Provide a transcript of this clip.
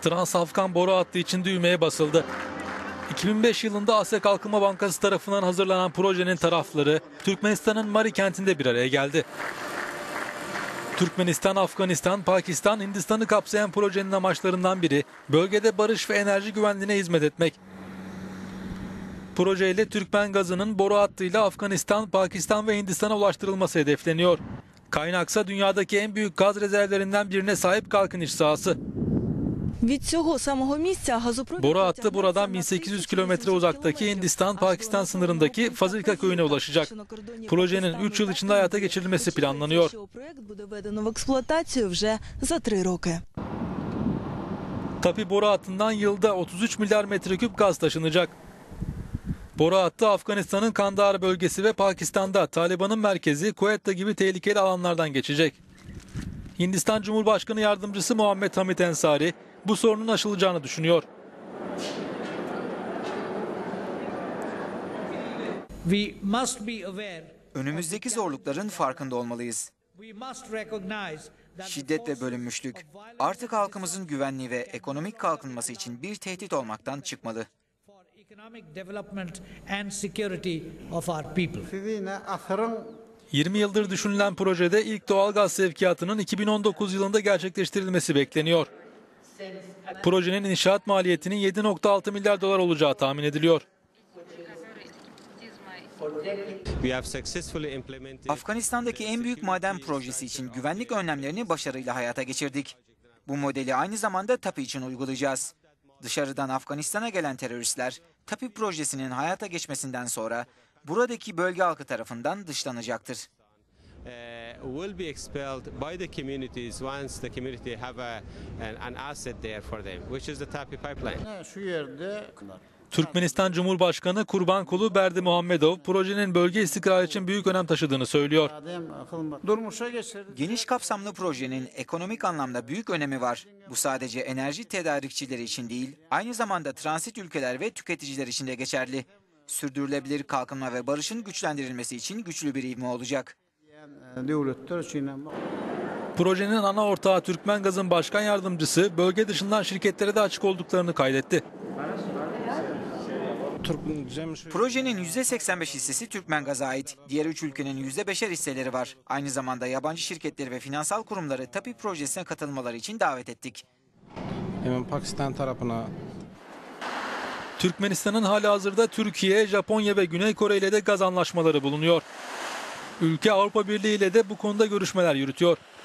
Trans-Afgan boru hattı için düğmeye basıldı. 2005 yılında Asya Kalkınma Bankası tarafından hazırlanan projenin tarafları Türkmenistan'ın Mari kentinde bir araya geldi. Türkmenistan, Afganistan, Pakistan, Hindistan'ı kapsayan projenin amaçlarından biri bölgede barış ve enerji güvenliğine hizmet etmek. Projeyle Türkmen gazının boru hattıyla Afganistan, Pakistan ve Hindistan'a ulaştırılması hedefleniyor. Kaynaksa dünyadaki en büyük gaz rezervlerinden birine sahip kalkınış sahası. Boru hattı buradan 1800 kilometre uzaktaki Hindistan-Pakistan sınırındaki Fazilka köyüne ulaşacak. Projenin 3 yıl içinde hayata geçirilmesi planlanıyor. TAPİ boru hattından yılda 33 milyar metreküp gaz taşınacak. Boru hattı Afganistan'ın Kandahar bölgesi ve Pakistan'da Taliban'ın merkezi Quetta gibi tehlikeli alanlardan geçecek. Hindistan Cumhurbaşkanı Yardımcısı Muhammed Hamid Ensari bu sorunun aşılacağını düşünüyor. Önümüzdeki zorlukların farkında olmalıyız. Şiddet ve bölünmüşlük artık halkımızın güvenliği ve ekonomik kalkınması için bir tehdit olmaktan çıkmalı. 20 yıldır düşünülen projede ilk doğal gaz sevkiyatının 2019 yılında gerçekleştirilmesi bekleniyor. Projenin inşaat maliyetinin 7,6 milyar dolar olacağı tahmin ediliyor. Afganistan'daki en büyük maden projesi için güvenlik önlemlerini başarıyla hayata geçirdik. Bu modeli aynı zamanda TAPİ için uygulayacağız. Dışarıdan Afganistan'a gelen teröristler TAPİ projesinin hayata geçmesinden sonra buradaki bölge halkı tarafından dışlanacaktır. Will be expelled by the communities once the community have an asset there for them, which is the TAPİ pipeline. Türkmenistan Cumhurbaşkanı Kurbankulu Berdimuhamedov projenin bölge istikrarı için büyük önem taşıdığını söylüyor. Geniş kapsamlı projenin ekonomik anlamda büyük önemi var. Bu sadece enerji tedarikçileri için değil, aynı zamanda transit ülkeler ve tüketiciler için de geçerli. Sürdürülebilir kalkınma ve barışın güçlendirilmesi için güçlü bir ivme olacak. Projenin ana ortağı Türkmen Gaz'ın başkan yardımcısı bölge dışından şirketlere de açık olduklarını kaydetti. Projenin %85 hissesi Türkmen Gaz'a ait. Diğer 3 ülkenin %5'er hisseleri var. Aynı zamanda yabancı şirketleri ve finansal kurumları TAPİ projesine katılmaları için davet ettik. Hemen Pakistan tarafına. Türkmenistan'ın halihazırda Türkiye, Japonya ve Güney Kore ile de gaz anlaşmaları bulunuyor. Ülke Avrupa Birliği ile de bu konuda görüşmeler yürütüyor.